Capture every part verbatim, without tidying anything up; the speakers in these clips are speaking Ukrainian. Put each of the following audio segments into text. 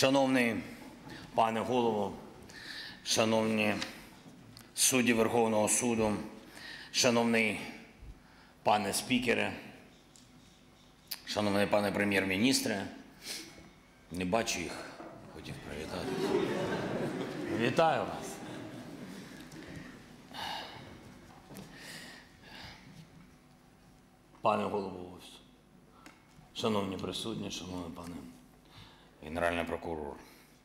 Шановний пане Голово, шановні судді Верховного суду, шановний пане спікере, шановний пане прем'єр-міністре, не бачу їх, хотів привітати. Вітаю вас. Пане Голово, шановні присутні, шановний пане Генеральний прокурор.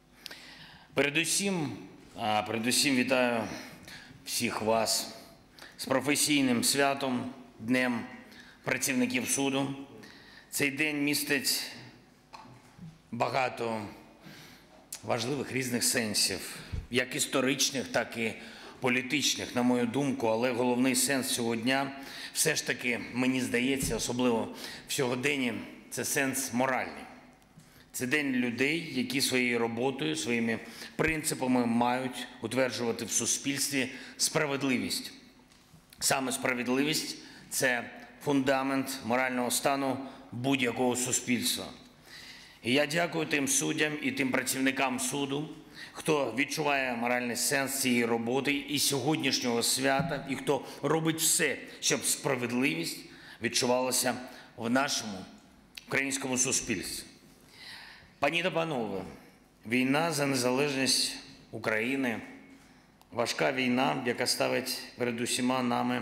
Передусім, передусім вітаю всіх вас з професійним святом, Днем працівників суду. Цей день містить багато важливих різних сенсів, як історичних, так і політичних, на мою думку, але головний сенс цього дня все ж таки, мені здається, особливо в сьогоденні, це сенс моральний. Це день людей, які своєю роботою, своїми принципами мають утверджувати в суспільстві справедливість. Саме справедливість – це фундамент морального стану будь-якого суспільства. І я дякую тим суддям і тим працівникам суду, хто відчуває моральний сенс цієї роботи і сьогоднішнього свята, і хто робить все, щоб справедливість відчувалася в нашому українському суспільстві. Пані та панове, війна за незалежність України, важка війна, яка ставить перед усіма нами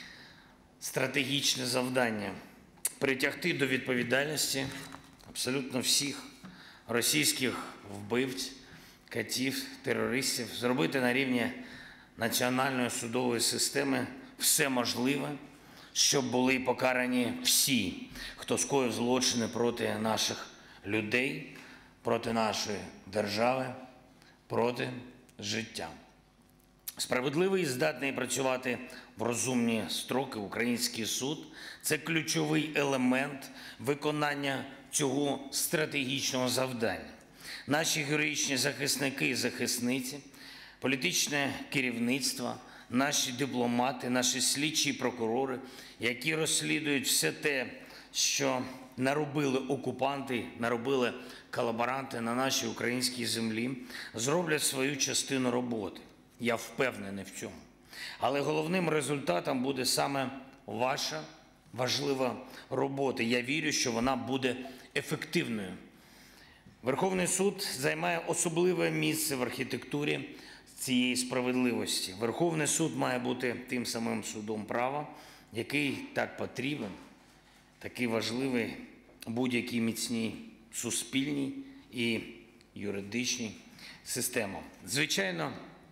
стратегічне завдання – притягти до відповідальності абсолютно всіх російських вбивць, катів, терористів, зробити на рівні національної судової системи все можливе, щоб були покарані всі, хто скоїв злочини проти наших людей, проти нашої держави, проти життя. Справедливий і здатний працювати в розумні строки український суд – це ключовий елемент виконання цього стратегічного завдання. Наші героїчні захисники і захисниці, політичне керівництво, наші дипломати, наші слідчі і прокурори, які розслідують все те, що наробили окупанти, наробили колаборанти на нашій українській землі, зроблять свою частину роботи. Я впевнений в цьому. Але головним результатом буде саме ваша важлива робота. Я вірю, що вона буде ефективною. Верховний суд займає особливе місце в архітектурі цієї справедливості. Верховний суд має бути тим самим судом права, який так потрібен, такий важливий будь-якій міцній суспільній і юридичній системі. Звичайно,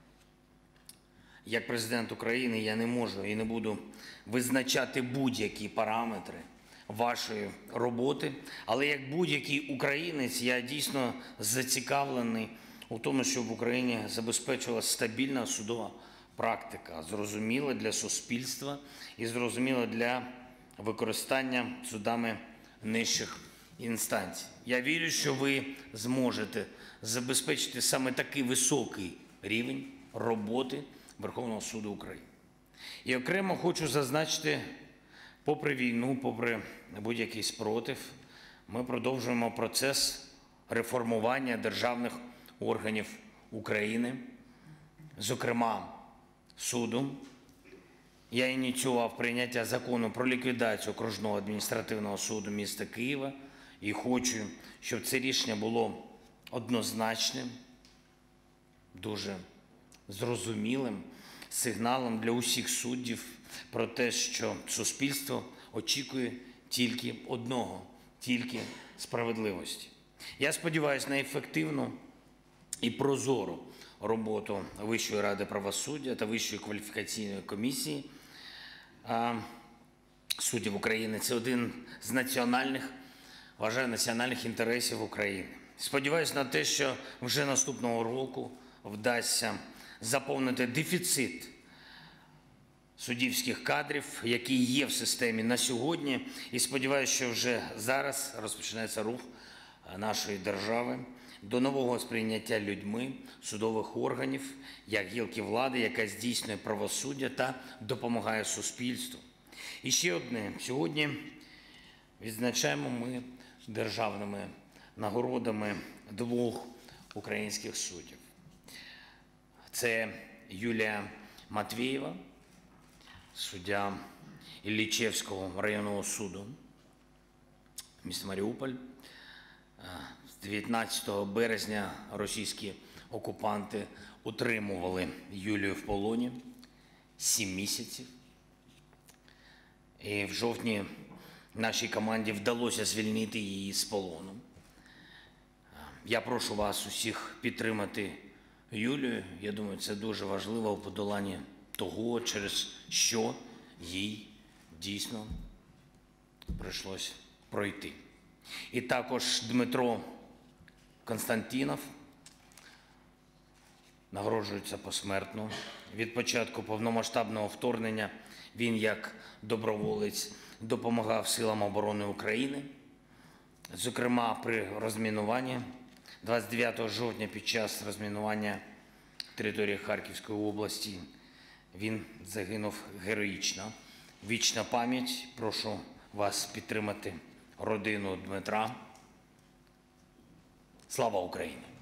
як президент України я не можу і не буду визначати будь-які параметри вашої роботи, але як будь-який українець я дійсно зацікавлений у тому, щоб в Україні забезпечувалася стабільна судова практика, зрозуміла для суспільства і зрозуміла для використання судами нижчих інстанцій. Я вірю, що ви зможете забезпечити саме такий високий рівень роботи Верховного суду України. І окремо хочу зазначити, попри війну, попри будь-який спротив, ми продовжуємо процес реформування державних органів України, зокрема суду. Я ініціював прийняття закону про ліквідацію Окружного адміністративного суду міста Києва і хочу, щоб це рішення було однозначним, дуже зрозумілим сигналом для усіх суддів про те, що суспільство очікує тільки одного, тільки справедливості. Я сподіваюся на ефективну і прозору роботу Вищої ради правосуддя та Вищої кваліфікаційної комісії суддів України. Це один з національних, вважаю, національних інтересів України. Сподіваюся на те, що вже наступного року вдасться заповнити дефіцит суддівських кадрів, які є в системі на сьогодні. І сподіваюся, що вже зараз розпочнеться рух нашої держави до нового сприйняття людьми судових органів, як гілки влади, яка здійснює правосуддя та допомагає суспільству. І ще одне. Сьогодні відзначаємо ми державними нагородами двох українських суддів. Це Юлія Матвієва, суддя Іллічевського районного суду міста Маріуполь. З дев'ятнадцятого березня російські окупанти утримували Юлію в полоні сім місяців. І в жовтні нашій команді вдалося звільнити її з полону. Я прошу вас усіх підтримати Юлію. Я думаю, це дуже важливо у подоланні того, через що їй дійсно прийшлось пройти. І також Дмитро Константінов нагороджується посмертно. Від початку повномасштабного вторгнення він як доброволець допомагав силам оборони України, зокрема при розмінуванні. двадцять дев'ятого жовтня під час розмінування території Харківської області він загинув героїчно. Вічна пам'ять. Прошу вас підтримати родину Дмитра. Слава Україні!